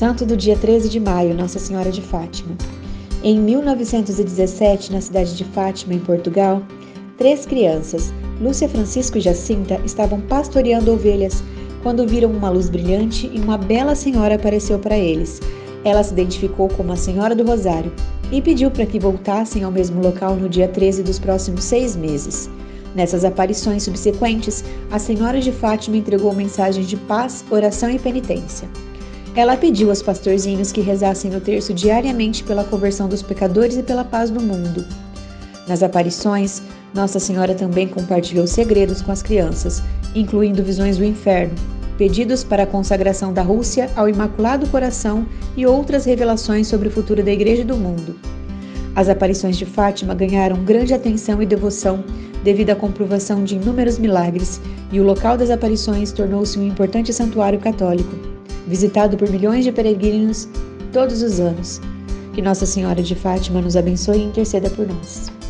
Santo do dia 13 de maio, Nossa Senhora de Fátima. Em 1917, na cidade de Fátima, em Portugal, 3 crianças, Lúcia, Francisco e Jacinta, estavam pastoreando ovelhas quando viram uma luz brilhante e uma bela senhora apareceu para eles. Ela se identificou como a Senhora do Rosário e pediu para que voltassem ao mesmo local no dia 13 dos próximos 6 meses. Nessas aparições subsequentes, a Senhora de Fátima entregou mensagens de paz, oração e penitência. Ela pediu aos pastorzinhos que rezassem no terço diariamente pela conversão dos pecadores e pela paz do mundo. Nas aparições, Nossa Senhora também compartilhou segredos com as crianças, incluindo visões do inferno, pedidos para a consagração da Rússia ao Imaculado Coração e outras revelações sobre o futuro da Igreja e do mundo. As aparições de Fátima ganharam grande atenção e devoção devido à comprovação de inúmeros milagres, e o local das aparições tornou-se um importante santuário católico, visitado por milhões de peregrinos todos os anos. Que Nossa Senhora de Fátima nos abençoe e interceda por nós.